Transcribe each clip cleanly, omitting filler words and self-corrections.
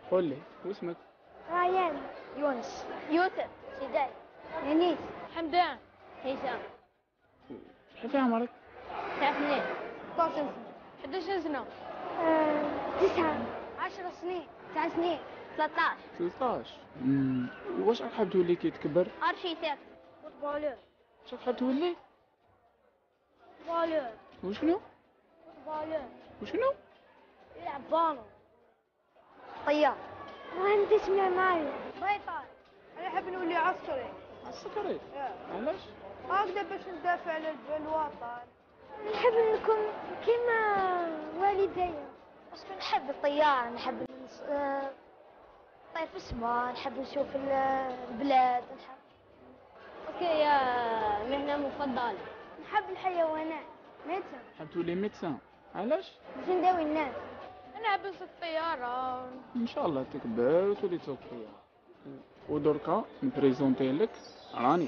قول لي واسمك؟ ريان. يونس. يوسف. شداد. انيس. حمدان. هشام. شحال في عمرك؟ 9 سنين. 12 سنة. 11 سنة. 9. 10 سنين. 9 سنين. 13. 13. واش راك حاب تولي كي تكبر؟ ارشيتكت. فوتبولور. واش راك حاب تولي؟ فوتبولور. وشنو؟ فوتبولور. وشنو؟ يلعب بالو. طيار. مهندس معماري. بيطار. انا نحب نولي عسكري. عسكري؟ علاش؟ هكذا باش ندافع على الوطن. نحب نكون كيما والدي. بس نحب الطيارة، نحب نطير في السماء، نحب نشوف البلاد، نحب. اوكي يا مهنة مفضلة. نحب الحيوانات. ميدسان. حاب تولي ميدسان؟ علاش؟ باش نداوي الناس. نحب نسوق الطيارة. ان شاء الله تكبر وتولي تسوق طيارة. ودركا نبريزونتي لك رانيا.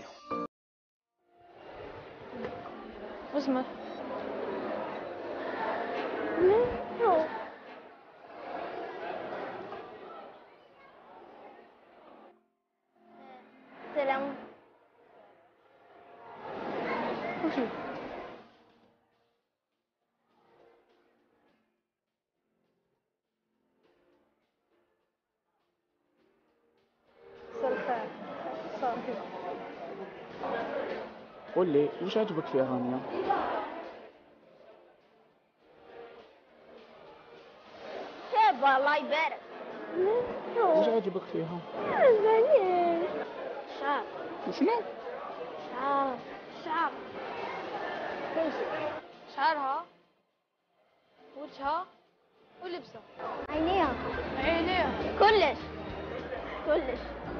واسمك؟ سلام. وشو؟ سلخان. صافي. قول لي واش عجبك فيها رانيا؟ شابة الله يبارك. واش عجبك فيها؟ شعر. وشنو؟ شعر. شعر. كل شيء. شعرها. وجهها. ولبسها. عينيها. عينيها. كلش. كلش.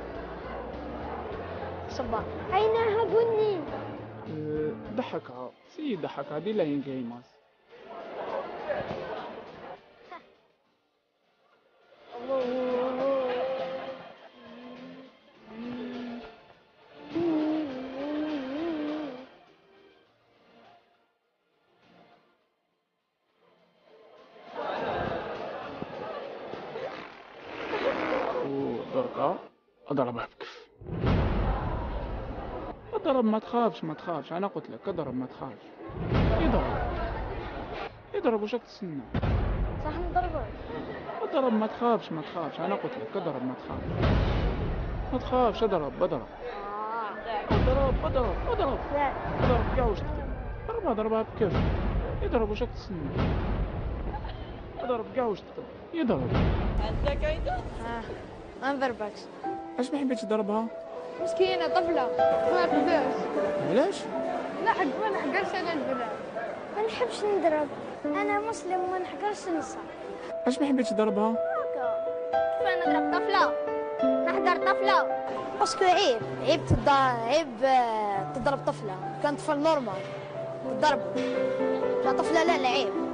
صباح. عينها بني. ضحكها سي ضحكها دي لاين جيماس. ودركا اضربها بكف. اضرب ما تخافش ما تخافش، انا قلت لك اضرب ما تخافش. اضرب واش راك تستنى؟ صح نضربه. اضرب ما تخافش ما تخافش، انا قلت لك اضرب ما تخافش. ما تخافش اضرب. اضرب اضرب كاع واش تقدر. ضربها بكف. اضرب واش راك تستنى؟ اضرب كاع واش تقدر. يضرب. ما نضربكش. علاش ما حبيتش تضربها؟ مسكينة طفلة ما تقدرش. علاش؟ لا حق ما نحقرش انا البنات. ما نحبش نضرب. انا مسلم ما نحقرش نصح. علاش ما حبيتش تضربها؟ كيف نضرب طفلة؟ نحضر طفلة. باسكو عيب تضرب طفلة. كان طفل نورمال تضرب. طفلة لا عيب.